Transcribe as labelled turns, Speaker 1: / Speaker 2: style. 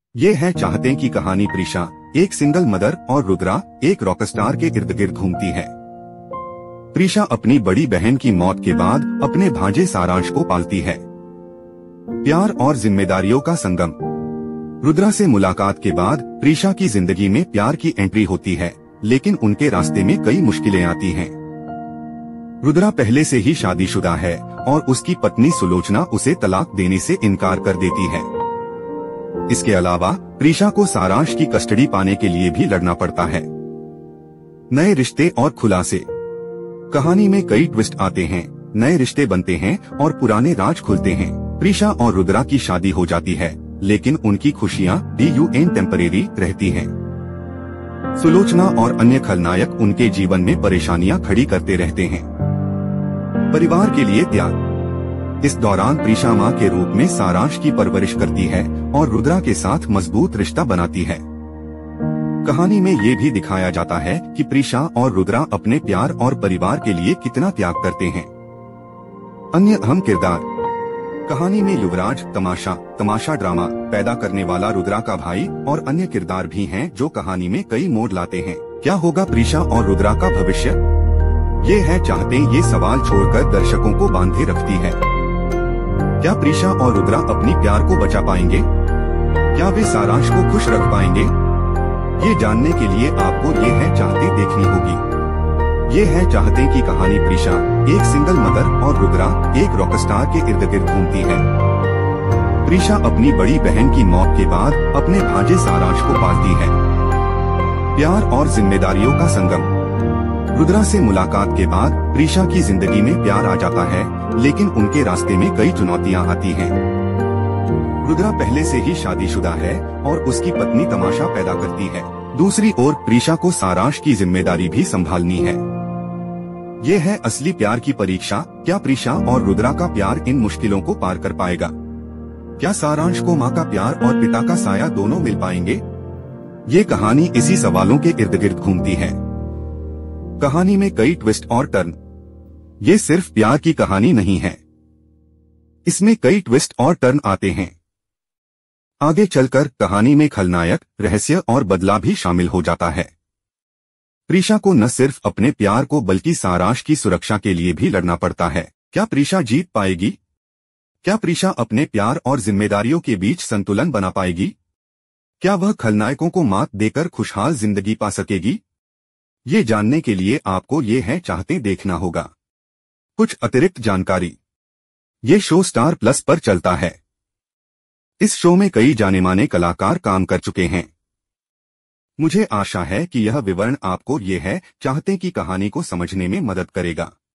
Speaker 1: ये है चाहते की कहानी। प्रीशा एक सिंगल मदर और रुद्रा एक रॉकस्टार के इर्द गिर्द घूमती है। प्रीशा अपनी बड़ी बहन की मौत के बाद अपने भांजे सारांश को पालती है। प्यार और जिम्मेदारियों का संगम। रुद्रा से मुलाकात के बाद प्रीशा की जिंदगी में प्यार की एंट्री होती है, लेकिन उनके रास्ते में कई मुश्किलें आती हैं। रुद्रा पहले से ही शादीशुदा है और उसकी पत्नी सुलोचना उसे तलाक देने से इनकार कर देती है। इसके अलावा प्रीशा को सारांश की कस्टडी पाने के लिए भी लड़ना पड़ता है। नए रिश्ते और खुलासे। कहानी में कई ट्विस्ट आते हैं, नए रिश्ते बनते हैं और पुराने राज खुलते हैं। प्रीशा और रुद्रा की शादी हो जाती है, लेकिन उनकी खुशियां टेम्परेरी रहती हैं। सुलोचना और अन्य खलनायक उनके जीवन में परेशानियां खड़ी करते रहते हैं। परिवार के लिए त्याग। इस दौरान प्रीशा मां के रूप में सारांश की परवरिश करती है और रुद्रा के साथ मजबूत रिश्ता बनाती है। कहानी में ये भी दिखाया जाता है कि प्रीशा और रुद्रा अपने प्यार और परिवार के लिए कितना त्याग करते हैं। अन्य अहम किरदार। कहानी में युवराज तमाशा ड्रामा पैदा करने वाला रुद्रा का भाई और अन्य किरदार भी हैं जो कहानी में कई मोड़ लाते हैं। क्या होगा प्रीशा और रुद्रा का भविष्य? ये है चाहते ये सवाल छोड़कर दर्शकों को बांधे रखती है। क्या प्रीशा और रुद्रा अपनी प्यार को बचा पाएंगे? क्या वे सारांश को खुश रख पाएंगे? ये जानने के लिए आपको ये है चाहते देखनी होगी। ये है चाहते की कहानी। प्रीशा एक सिंगल मदर और रुद्रा एक रॉकस्टार के इर्द गिर्द घूमती है। प्रीशा अपनी बड़ी बहन की मौत के बाद अपने भांजे सारांश को पालती है। प्यार और जिम्मेदारियों का संगम। रुद्रा से मुलाकात के बाद प्रीशा की जिंदगी में प्यार आ जाता है, लेकिन उनके रास्ते में कई चुनौतियां आती हैं। रुद्रा पहले से ही शादीशुदा है और उसकी पत्नी तमाशा पैदा करती है। दूसरी ओर प्रीशा को सारांश की जिम्मेदारी भी संभालनी है। ये है असली प्यार की परीक्षा। क्या प्रीशा और रुद्रा का प्यार इन मुश्किलों को पार कर पाएगा? क्या सारांश को माँ का प्यार और पिता का साया दोनों मिल पाएंगे? ये कहानी इसी सवालों के इर्द गिर्द घूमती है। कहानी में कई ट्विस्ट और टर्न। ये सिर्फ प्यार की कहानी नहीं है, इसमें कई ट्विस्ट और टर्न आते हैं। आगे चलकर कहानी में खलनायक, रहस्य और बदलाव भी शामिल हो जाता है। प्रीशा को न सिर्फ अपने प्यार को बल्कि सारांश की सुरक्षा के लिए भी लड़ना पड़ता है। क्या प्रीशा जीत पाएगी? क्या प्रीशा अपने प्यार और जिम्मेदारियों के बीच संतुलन बना पाएगी? क्या वह खलनायकों को मात देकर खुशहाल जिंदगी पा सकेगी? ये जानने के लिए आपको ये है चाहते देखना होगा। कुछ अतिरिक्त जानकारी। ये शो स्टार प्लस पर चलता है। इस शो में कई जाने माने कलाकार काम कर चुके हैं। मुझे आशा है कि यह विवरण आपको ये है चाहते की कहानी को समझने में मदद करेगा।